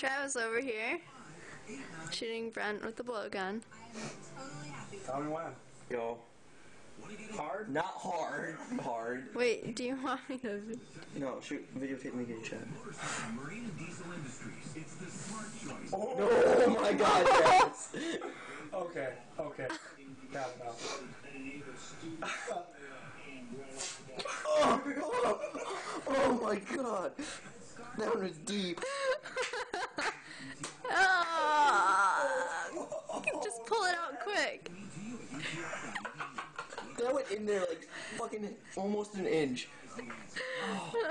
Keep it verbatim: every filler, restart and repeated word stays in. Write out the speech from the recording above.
Travis over here shooting Brent with the blowgun. Tell me when. Yo. Hard? Not hard. Hard. Wait, do you want me to? No, shoot. Videotape me getting shot. Oh, oh my god, yes. Okay, okay. Got it now. oh, oh, oh my god. That one was deep. Oh, just pull it out quick. That went in there like fucking almost an inch. Oh.